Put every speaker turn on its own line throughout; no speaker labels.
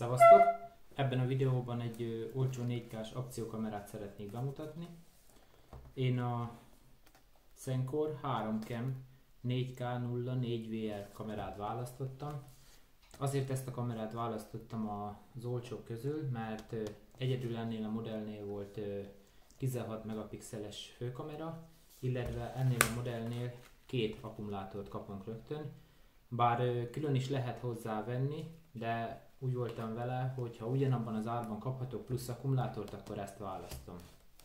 Szevasztok! Ebben a videóban egy olcsó 4K-s akciókamerát szeretnék bemutatni. Én a Senkor 3Cam 4K04VR kamerát választottam. Azért ezt a kamerát választottam az olcsók közül, mert egyedül ennél a modellnél volt 16 megapixeles főkamera, illetve ennél a modellnél 2 akkumulátort kapunk rögtön. Bár külön is lehet hozzá venni, de úgy voltam vele, hogy ha ugyanabban az árban kaphatok plusz akkumulátort, akkor ezt választom.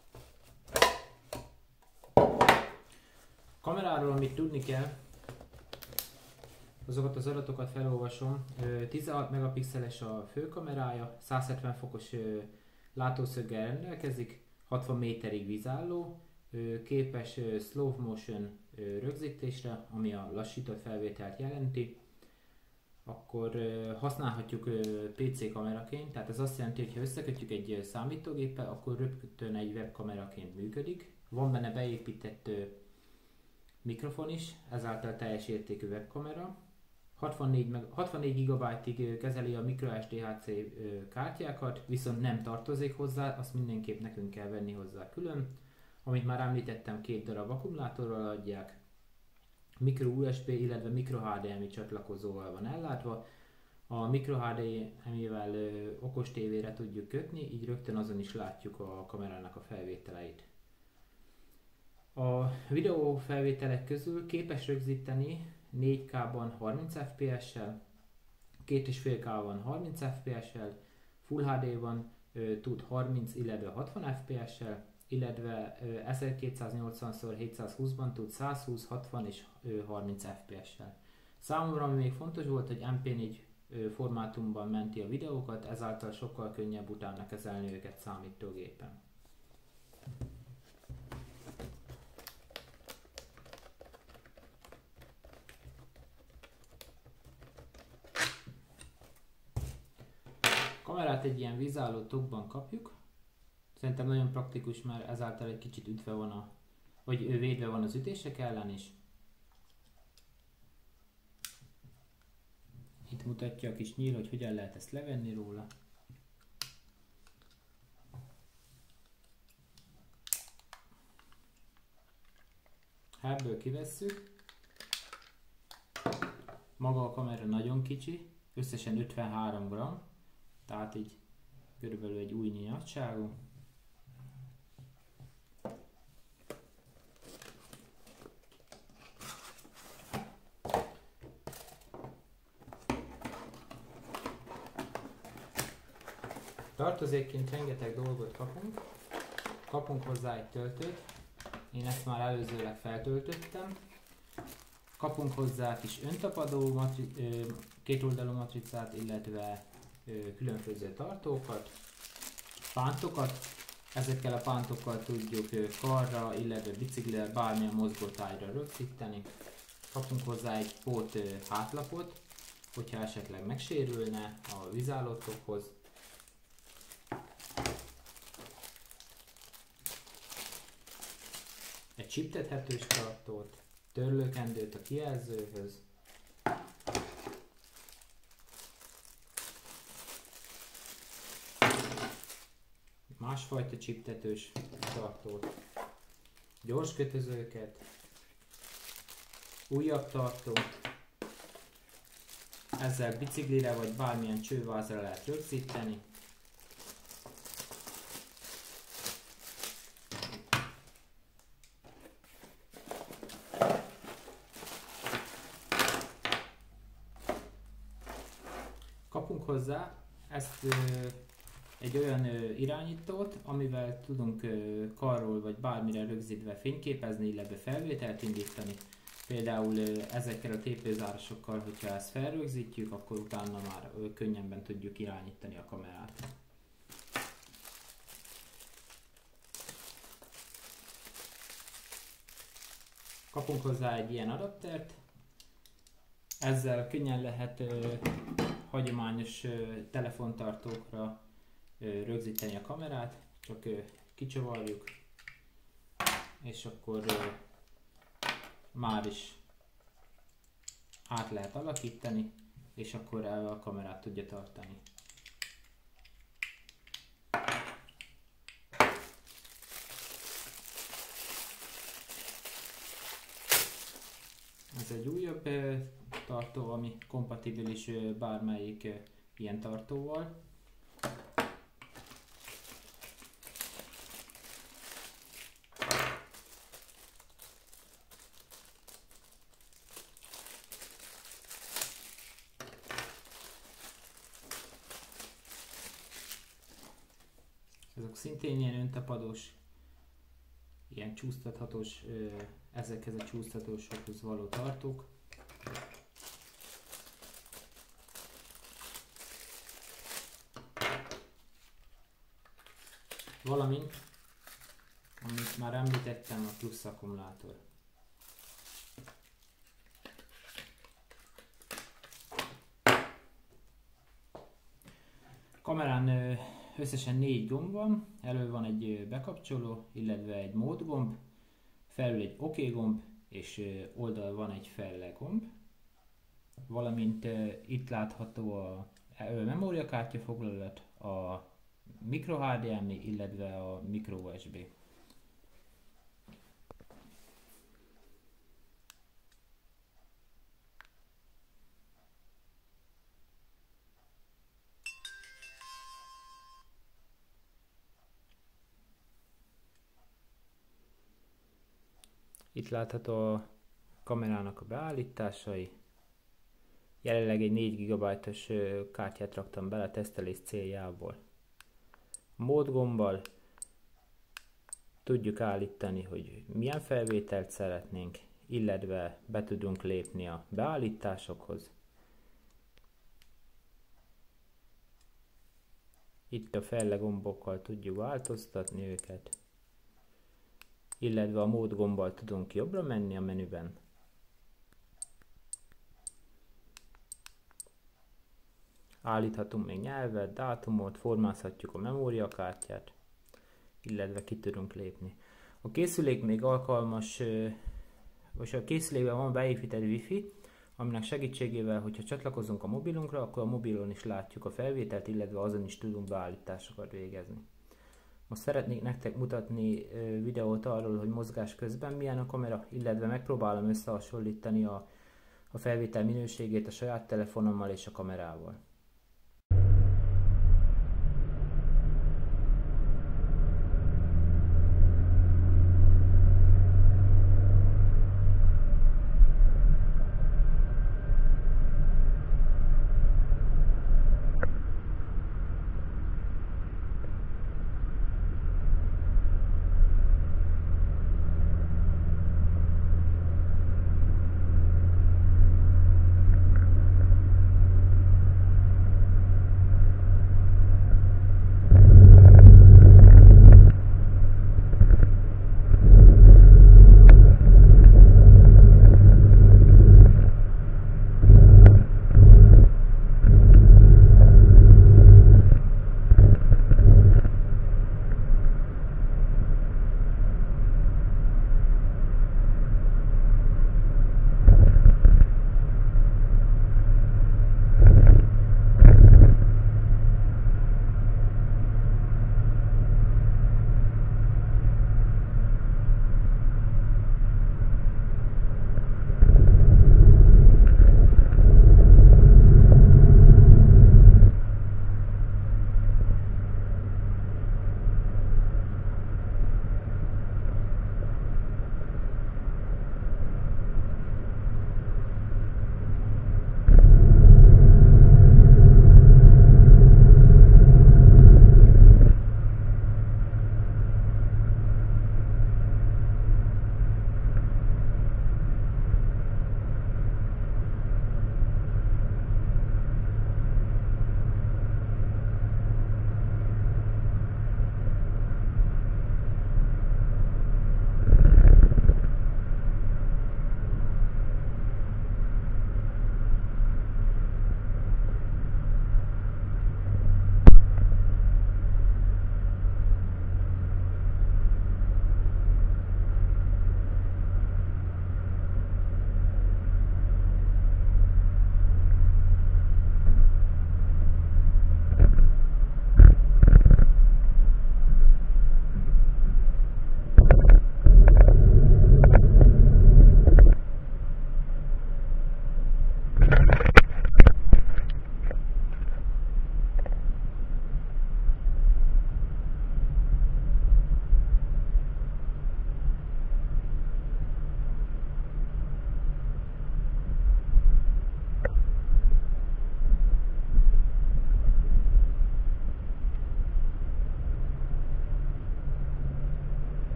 A kameráról, amit tudni kell, azokat az adatokat felolvasom. 16 megapixeles a főkamerája, 170 fokos látószöggel rendelkezik, 60 méterig vízálló, képes slow motion rögzítésre, ami a lassított felvételt jelenti. Akkor használhatjuk PC kameraként, tehát ez azt jelenti, hogy ha összekötjük egy számítógéppel, akkor rögtön egy webkameraként működik. Van benne beépített mikrofon is, ezáltal teljes értékű webkamera. 64 GB-ig kezeli a microSD-HC kártyákat, viszont nem tartozik hozzá, azt mindenképp nekünk kell venni hozzá külön. Amit már említettem, 2 darab akkumulátorral adják. Micro USB, illetve Micro HDMI csatlakozóval van ellátva. A Micro HDMI-vel okos tévére tudjuk kötni, így rögtön azon is látjuk a kamerának a felvételeit. A videó felvételek közül képes rögzíteni 4K-ban 30 FPS-sel, 2,5K-ban 30 FPS-sel, Full HD-ban tud 30, illetve 60 FPS-sel, illetve 1280x720-ban tud 120, 60 és 30 FPS-sel. Számomra ami még fontos volt, hogy MP4 formátumban menti a videókat, ezáltal sokkal könnyebb utána kezelni őket számítógépen. A kamerát egy ilyen vízálló tokban kapjuk. Szerintem nagyon praktikus, mert ezáltal egy kicsit ütve van vagy védve van az ütések ellen is. Itt mutatja a kis nyíl, hogy hogyan lehet ezt levenni róla. Ebből kivesszük. Maga a kamera nagyon kicsi, összesen 53 g, tehát így körülbelül egy újnyi nagyságú. Tartozékként rengeteg dolgot kapunk. Kapunk hozzá egy töltőt, én ezt már előzőleg feltöltöttem. Kapunk hozzá kis öntapadó kétoldalú matricát, illetve különböző tartókat, pántokat. Ezekkel a pántokkal tudjuk karra, illetve biciklire, bármilyen mozgótájra rögzíteni. Kapunk hozzá egy pót hátlapot, hogyha esetleg megsérülne a vízállótokhoz. Egy csiptethetős tartót, törlőkendőt a kijelzőhöz, másfajta csiptetős tartót, gyors kötözőket, újabb tartót, ezzel biciklire vagy bármilyen csővázra lehet rögzíteni. Kapunk hozzá egy olyan irányítót, amivel tudunk karról vagy bármire rögzítve fényképezni, illetve felvételt indítani. Például ezekkel a tépőzárasokkal, hogyha ezt felrögzítjük, akkor utána már könnyebben tudjuk irányítani a kamerát. Kapunk hozzá egy ilyen adaptert, ezzel könnyen lehet hagyományos telefontartókra rögzíteni a kamerát, csak kicsavarjuk, és akkor már is át lehet alakítani, és akkor a kamerát tudja tartani. Ez egy újabb tartó, ami kompatibilis bármelyik ilyen tartóval. Ezek szintén ilyen öntapadós, ilyen csúsztathatós, ezekhez a csúsztatósokhoz való tartók. Valamint, amit már említettem, a plusz akkumulátor. Kamerán összesen 4 gomb van, elő van egy bekapcsoló, illetve egy mód gomb, felül egy OK gomb, és oldal van egy felle gomb. Valamint itt látható a memóriakártya foglalat, a micro HDMI, illetve a micro USB. Itt látható a kamerának a beállításai. Jelenleg egy 4 GB-os kártyát raktam bele tesztelés céljából. A mód gombbal tudjuk állítani, hogy milyen felvételt szeretnénk, illetve be tudunk lépni a beállításokhoz. Itt a felle gombokkal tudjuk változtatni őket, illetve a mód gombbal tudunk jobbra menni a menüben. Állíthatunk még nyelvet, dátumot, formázhatjuk a memóriakártyát, illetve ki tudunk lépni. A készülék még alkalmas, vagy a készülékben van beépített Wi-Fi, aminek segítségével, hogyha csatlakozunk a mobilunkra, akkor a mobilon is látjuk a felvételt, illetve azon is tudunk beállításokat végezni. Most szeretnék nektek mutatni videót arról, hogy mozgás közben milyen a kamera, illetve megpróbálom összehasonlítani a felvétel minőségét a saját telefonommal és a kamerával.